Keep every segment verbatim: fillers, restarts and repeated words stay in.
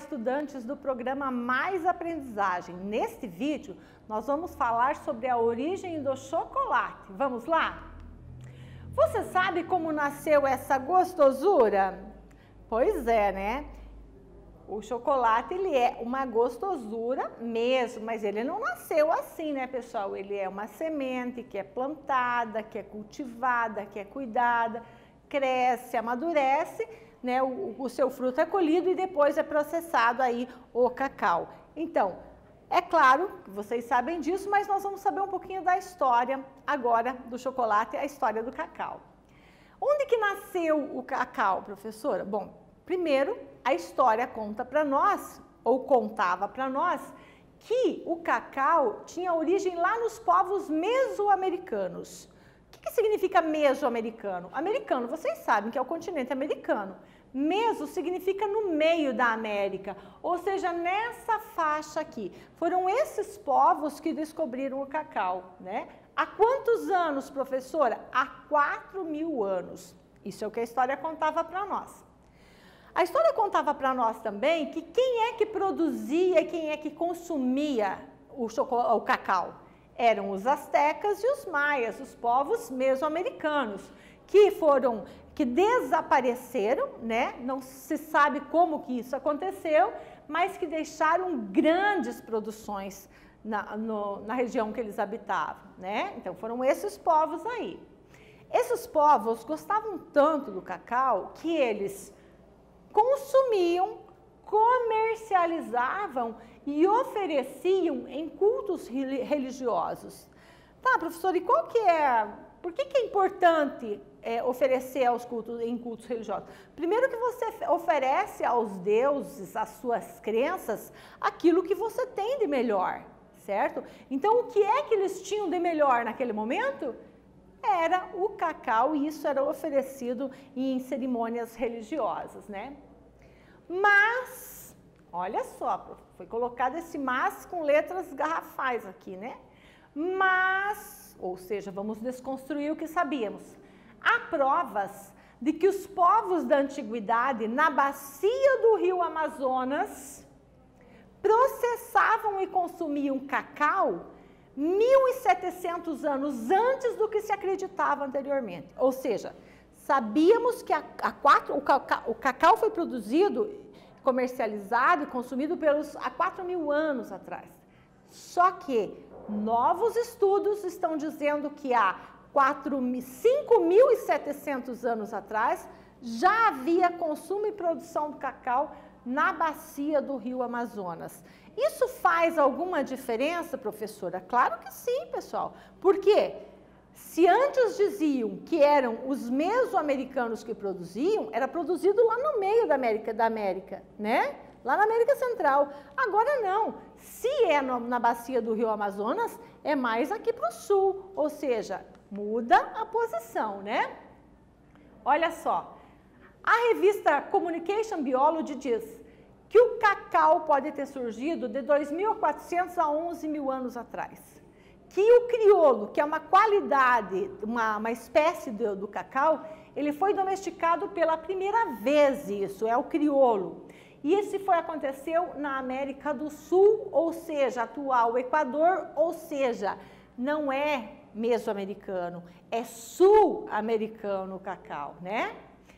estudantes do programa Mais Aprendizagem. Neste vídeo, nós vamos falar sobre a origem do chocolate. Vamos lá? Você sabe como nasceu essa gostosura? Pois é, né? O chocolate, ele é uma gostosura mesmo, mas ele não nasceu assim, né, pessoal? Ele é uma semente que é plantada, que é cultivada, que é cuidada, cresce, amadurece, né? O, o seu fruto é colhido e depois é processado aí o cacau. Então, é claro que vocês sabem disso, mas nós vamos saber um pouquinho da história agora do chocolate, a história do cacau. Onde que nasceu o cacau, professora? Bom, primeiro, a história conta para nós, ou contava para nós, que o cacau tinha origem lá nos povos mesoamericanos. O que, que significa mesoamericano? Americano, vocês sabem que é o continente americano. Meso significa no meio da América, ou seja, nessa faixa aqui. Foram esses povos que descobriram o cacau, né? Há quantos anos, professora? Há quatro mil anos. Isso é o que a história contava para nós. A história contava para nós também que quem é que produzia e quem é que consumia o, chocolate, o cacau? Eram os astecas e os maias, os povos mesoamericanos, que foram, que desapareceram, né? Não se sabe como que isso aconteceu, mas que deixaram grandes produções na, no, na região que eles habitavam, né? Então foram esses povos aí. Esses povos gostavam tanto do cacau que eles consumiam, comercializavam e ofereciam em cultos religiosos. Tá, professor, e qual que é, por que que é importante é, oferecer aos cultos, em cultos religiosos? Primeiro que você oferece aos deuses, às suas crenças, aquilo que você tem de melhor, certo? Então, o que é que eles tinham de melhor naquele momento? Era o cacau, e isso era oferecido em cerimônias religiosas, né? Mas, olha só, foi colocado esse mas com letras garrafais aqui, né? Mas, ou seja, vamos desconstruir o que sabíamos. Há provas de que os povos da antiguidade, na bacia do rio Amazonas, processavam e consumiam cacau mil e setecentos anos antes do que se acreditava anteriormente. Ou seja, sabíamos que a, a quatro, o, cacau, o cacau foi produzido, comercializado e consumido pelos, há quatro mil anos atrás. Só que novos estudos estão dizendo que há cinco mil e setecentos anos atrás já havia consumo e produção do cacau na bacia do rio Amazonas. Isso faz alguma diferença, professora? Claro que sim, pessoal. Por quê? Se antes diziam que eram os mesoamericanos que produziam, era produzido lá no meio da América, da América, né? Lá na América Central. Agora não. Se é no, na bacia do rio Amazonas, é mais aqui para o sul. Ou seja, muda a posição, né? Olha só. A revista Communication Biology diz que o cacau pode ter surgido de dois mil e quatrocentos a onze mil anos atrás. Que o crioulo, que é uma qualidade, uma, uma espécie do, do cacau, ele foi domesticado pela primeira vez, isso, é o crioulo. E isso foi, aconteceu na América do Sul, ou seja, atual Equador, ou seja, não é mesoamericano, é sul-americano o cacau, né?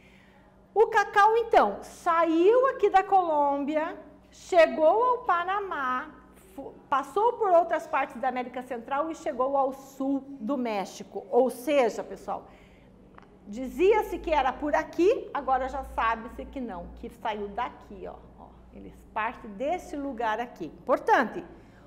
O cacau, então, saiu aqui da Colômbia, chegou ao Panamá, passou por outras partes da América Central e chegou ao sul do México. Ou seja, pessoal, dizia-se que era por aqui, agora já sabe-se que não, que saiu daqui, ó, ó. Eles partem desse lugar aqui. Importante,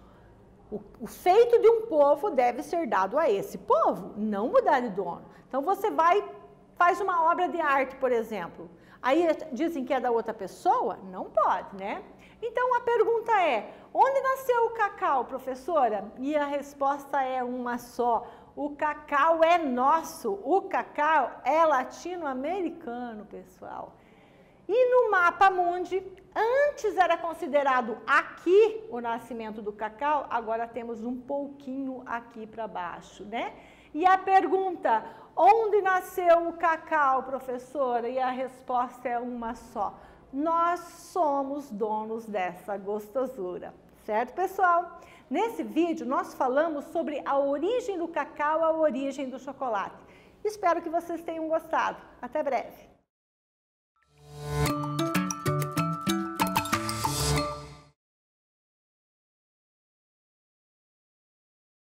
o, o feito de um povo deve ser dado a esse povo, não mudar de dono. Então você vai, faz uma obra de arte, por exemplo, aí dizem que é da outra pessoa? Não pode, né? Então a pergunta é, onde nasceu o cacau, professora? E a resposta é uma só, o cacau é nosso, o cacau é latino-americano, pessoal. E no mapa mundi, antes era considerado aqui o nascimento do cacau, agora temos um pouquinho aqui para baixo, né? E a pergunta, onde nasceu o cacau, professora? E a resposta é uma só, nós somos donos dessa gostosura. Certo, pessoal? Nesse vídeo, nós falamos sobre a origem do cacau, a origem do chocolate. Espero que vocês tenham gostado. Até breve!